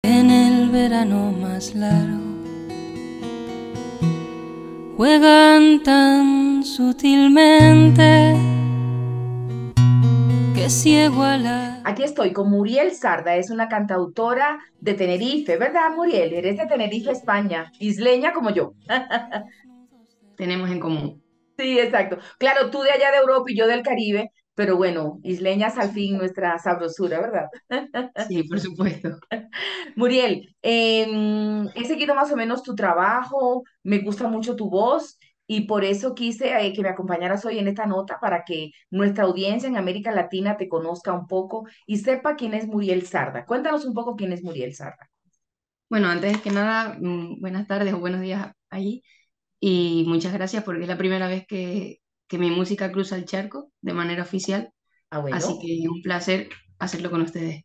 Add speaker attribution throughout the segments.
Speaker 1: En el verano más largo juegan tan sutilmente que ciego a la...
Speaker 2: Aquí estoy con Muriel Sarda, es una cantautora de Tenerife, ¿verdad, Muriel? Eres de Tenerife, España, isleña como yo.
Speaker 3: Tenemos en común.
Speaker 2: Sí, exacto. Claro, tú de allá de Europa y yo del Caribe, pero bueno, isleñas al fin nuestra sabrosura, ¿verdad?
Speaker 3: Sí, por supuesto.
Speaker 2: Muriel, he seguido más o menos tu trabajo, me gusta mucho tu voz y por eso quise que me acompañaras hoy en esta nota para que nuestra audiencia en América Latina te conozca un poco y sepa quién es Muriel Sarda. Cuéntanos un poco quién es Muriel Sarda.
Speaker 3: Bueno, antes que nada, buenas tardes o buenos días allí y muchas gracias porque es la primera vez que mi música cruza el charco de manera oficial,
Speaker 2: Ah,
Speaker 3: así
Speaker 2: bueno.
Speaker 3: que un placer hacerlo con ustedes.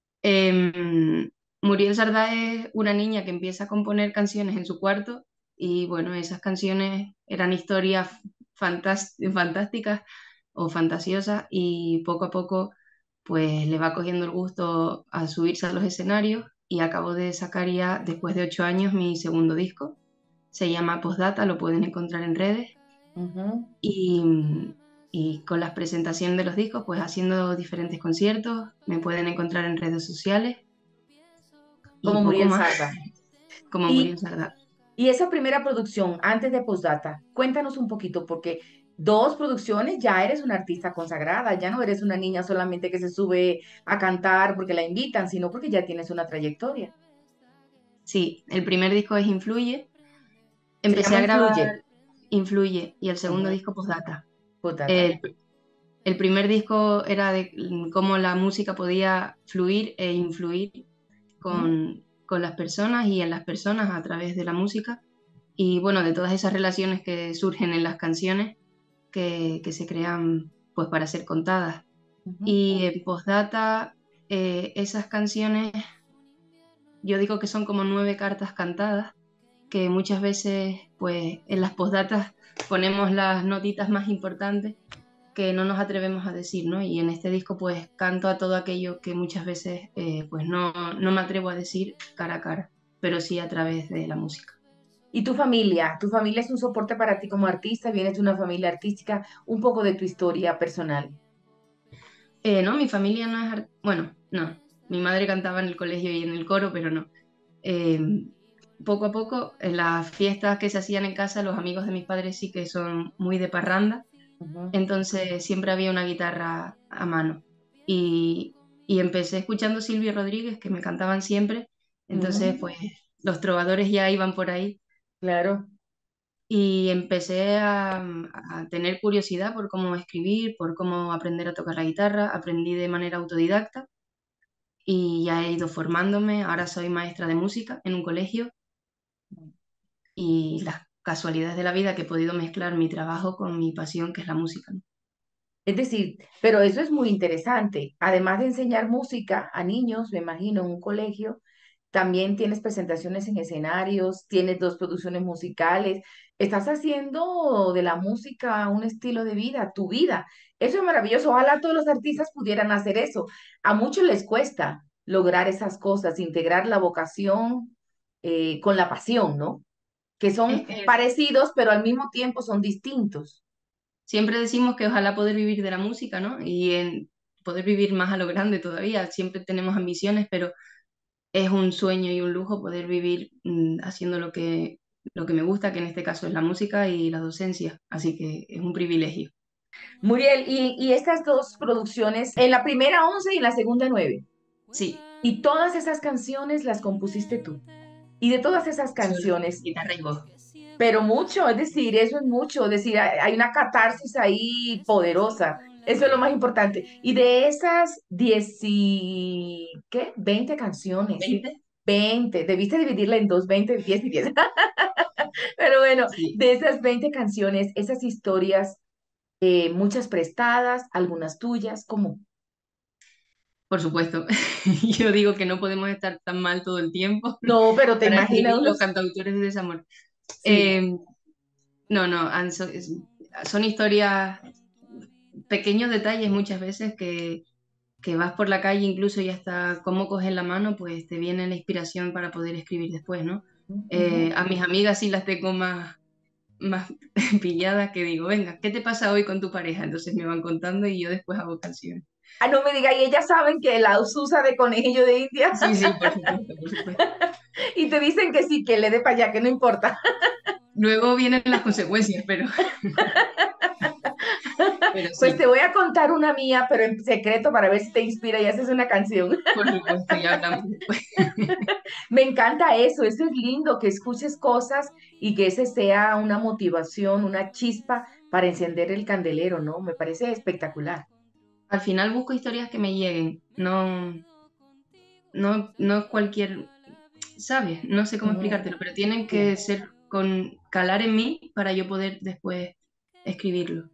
Speaker 3: Em, Muriel Sardá es una niña que empieza a componer canciones en su cuarto y bueno, esas canciones eran historias fantásticas o fantasiosas y poco a poco pues le va cogiendo el gusto a subirse a los escenarios y acabo de sacar ya después de 8 años mi segundo disco. Se llama Postdata, lo pueden encontrar en redes
Speaker 2: Ujú.
Speaker 3: y, y con las presentaciones de los discos pues haciendo diferentes conciertos, me pueden encontrar en redes sociales y
Speaker 2: Como
Speaker 3: poco
Speaker 2: Muriel
Speaker 3: más,
Speaker 2: Sarda.
Speaker 3: como Muriel
Speaker 2: Y,
Speaker 3: Sardá.
Speaker 2: y esa primera producción, antes de Postdata, cuéntanos un poquito, porque dos producciones ya eres una artista consagrada, ya no eres una niña solamente que se sube a cantar porque la invitan, sino porque ya tienes una trayectoria.
Speaker 3: Sí, el primer disco es Influye,
Speaker 2: Se
Speaker 3: empecé
Speaker 2: llama
Speaker 3: a
Speaker 2: Influye.
Speaker 3: grabar Influye y el segundo
Speaker 2: Ujú.
Speaker 3: disco Postdata.
Speaker 2: Postdata.
Speaker 3: El, el primer disco era de cómo la música podía fluir e influir
Speaker 2: Ujú.
Speaker 3: con las personas y en las personas a través de la música y bueno, de todas esas relaciones que surgen en las canciones que se crean pues para ser contadas.
Speaker 2: Ujú.
Speaker 3: Y en Postdata, esas canciones, yo digo que son como 9 cartas cantadas, que muchas veces, pues en las postdatas ponemos las notitas más importantes que no nos atrevemos a decir, ¿no? Y en este disco, pues canto a todo aquello que muchas veces, pues no me atrevo a decir cara a cara, pero sí a través de la música.
Speaker 2: ¿Y tu familia es un soporte para ti como artista? ¿Vienes de una familia artística? Un poco de tu historia personal.
Speaker 3: No, mi familia no es, bueno, no, mi madre cantaba en el colegio y en el coro, pero no. Eh, Poco a poco, en las fiestas que se hacían en casa, los amigos de mis padres sí que son muy de parranda,
Speaker 2: Ujú.
Speaker 3: entonces siempre había una guitarra a mano. Y, y empecé escuchando Silvio Rodríguez, que me cantaban siempre, entonces
Speaker 2: Ujú.
Speaker 3: pues los trovadores ya iban por ahí
Speaker 2: Claro.
Speaker 3: y empecé a tener curiosidad por cómo escribir, por cómo aprender a tocar la guitarra, aprendí de manera autodidacta y ya he ido formándome, ahora soy maestra de música en un colegio y las casualidades de la vida que he podido mezclar mi trabajo con mi pasión, que es la música, ¿no?
Speaker 2: Es decir, pero eso es muy interesante. Además de enseñar música a niños, me imagino, en un colegio, también tienes presentaciones en escenarios, tienes dos producciones musicales, estás haciendo de la música un estilo de vida, tu vida. Eso es maravilloso. Ojalá todos los artistas pudieran hacer eso. A muchos les cuesta lograr esas cosas, integrar la vocación con la pasión, ¿no? Que
Speaker 3: Es
Speaker 2: son
Speaker 3: que
Speaker 2: parecidos, pero al mismo tiempo son distintos.
Speaker 3: siempre decimos que ojalá poder vivir de la música, ¿no? Y en poder vivir más a lo grande todavía. Siempre tenemos ambiciones, pero es un sueño y un lujo poder vivir haciendo lo que me gusta, que en este caso es la música y la docencia. Así que es un privilegio.
Speaker 2: Muriel, y estas dos producciones, en la primera 11 y en la segunda 9.
Speaker 3: Sí,
Speaker 2: Y todas esas canciones las compusiste tú. Y de todas esas
Speaker 3: solo
Speaker 2: canciones,
Speaker 3: guitarra y voz.
Speaker 2: pero mucho, es decir, eso es mucho, es decir, hay una catarsis ahí poderosa. Eso es lo más importante. Y de esas 10 y, ¿qué? 20 canciones.
Speaker 3: 20.
Speaker 2: 20, debiste dividirla en dos, 20, 10 y 10. Pero bueno,
Speaker 3: Sí,
Speaker 2: de esas 20 canciones, esas historias, muchas prestadas, algunas tuyas, ¿cómo?
Speaker 3: por supuesto. Yo digo que no podemos estar tan mal todo el tiempo
Speaker 2: No, pero te
Speaker 3: para
Speaker 2: imaginas
Speaker 3: escribir los
Speaker 2: unos,
Speaker 3: cantautores de desamor.
Speaker 2: sí.
Speaker 3: Eh, no, no, son historias, pequeños detalles muchas veces que vas por la calle incluso y hasta cómo coges la mano, pues te viene la inspiración para poder escribir después, ¿no?
Speaker 2: Ujú.
Speaker 3: A mis amigas sí las tengo más pilladas que digo, venga, ¿qué te pasa hoy con tu pareja? Entonces me van contando y yo después hago canciones.
Speaker 2: Ah, no me diga, y ellas saben que la usa de conejillo de India
Speaker 3: Sí, sí, por supuesto, por supuesto.
Speaker 2: y te dicen que sí, que le dé para allá, que no importa.
Speaker 3: Luego vienen las consecuencias, pero
Speaker 2: Pues te
Speaker 3: sí,
Speaker 2: voy a contar una mía, pero en secreto para ver si te inspira y haces una canción.
Speaker 3: por supuesto, ya hablamos después.
Speaker 2: Me encanta eso es lindo, que escuches cosas y que ese sea una motivación, una chispa para encender el candelero, ¿no? Me parece espectacular.
Speaker 3: Al final busco historias que me lleguen, no cualquier, ¿sabes? No sé cómo
Speaker 2: Ujú,
Speaker 3: explicártelo, pero tienen
Speaker 2: sí.
Speaker 3: que ser con calar en mí para yo poder después escribirlo.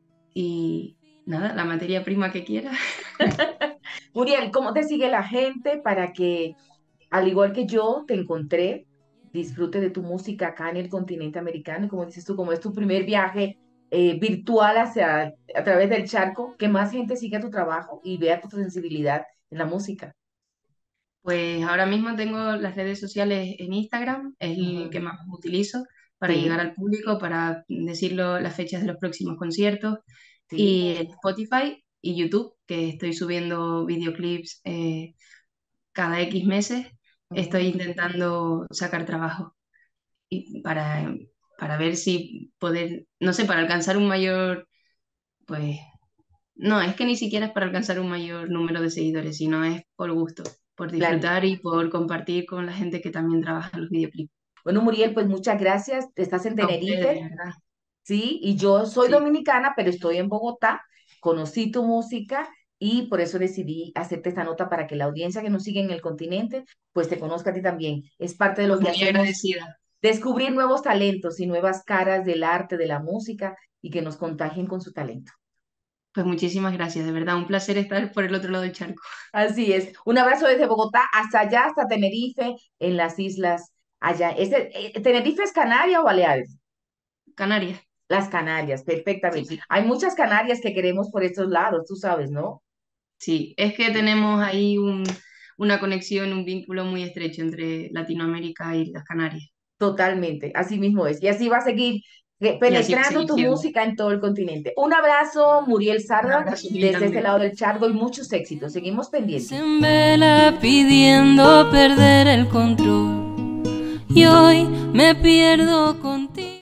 Speaker 3: Y nada, la materia prima que quiera.
Speaker 2: Muriel, ¿cómo te sigue la gente para que, al igual que yo, te encontré, disfrute de tu música acá en el continente americano? Y como dices tú, como es tu primer viaje virtual hacia, a través del charco, que más gente siga tu trabajo y vea tu sensibilidad en la música.
Speaker 3: Pues ahora mismo tengo las redes sociales en Instagram, es el
Speaker 2: Ujú,
Speaker 3: que más utilizo para llegar
Speaker 2: sí,
Speaker 3: al público, para decirlo las fechas de los próximos conciertos,
Speaker 2: sí.
Speaker 3: y en Spotify y YouTube, que estoy subiendo videoclips cada X meses, estoy
Speaker 2: Ujú.
Speaker 3: intentando sacar trabajo y para ver si poder, no sé, para alcanzar un mayor, pues, no, es que ni siquiera es para alcanzar un mayor número de seguidores, sino es por gusto, por
Speaker 2: Plan-
Speaker 3: disfrutar y por compartir con la gente que también trabaja en los videoclips.
Speaker 2: Bueno, Muriel, pues muchas gracias. Estás en
Speaker 3: A ustedes, de
Speaker 2: Tenerife,
Speaker 3: verdad.
Speaker 2: ¿sí? Y yo soy
Speaker 3: Sí,
Speaker 2: dominicana, pero estoy en Bogotá. Conocí tu música y por eso decidí hacerte esta nota para que la audiencia que nos sigue en el continente, pues te conozca a ti también. Es parte de lo
Speaker 3: pues
Speaker 2: que
Speaker 3: muy
Speaker 2: hacemos,
Speaker 3: agradecida.
Speaker 2: descubrir nuevos talentos y nuevas caras del arte, de la música y que nos contagien con su talento.
Speaker 3: Pues muchísimas gracias, de verdad, un placer estar por el otro lado del charco.
Speaker 2: Así es. Un abrazo desde Bogotá hasta allá, hasta Tenerife, en las islas allá. ¿Tenerife es Canaria o Baleares?
Speaker 3: Canarias,
Speaker 2: Las Canarias,
Speaker 3: sí,
Speaker 2: perfectamente.
Speaker 3: sí.
Speaker 2: Hay muchas Canarias que queremos por estos lados, tú sabes, ¿no?
Speaker 3: Sí, es que tenemos ahí una conexión, un vínculo muy estrecho entre Latinoamérica y las Canarias.
Speaker 2: Totalmente, así mismo es. Y así va a seguir
Speaker 3: Y así va a
Speaker 2: penetrando
Speaker 3: seguir
Speaker 2: tu
Speaker 3: siendo.
Speaker 2: música en todo el continente. Un abrazo, Muriel
Speaker 3: Un
Speaker 2: Sarda,
Speaker 3: abrazo
Speaker 2: desde este
Speaker 3: gigante.
Speaker 2: lado del charco y muchos éxitos. Seguimos
Speaker 1: Se
Speaker 2: pendientes.
Speaker 1: vela pidiendo perder el control y hoy me pierdo contigo.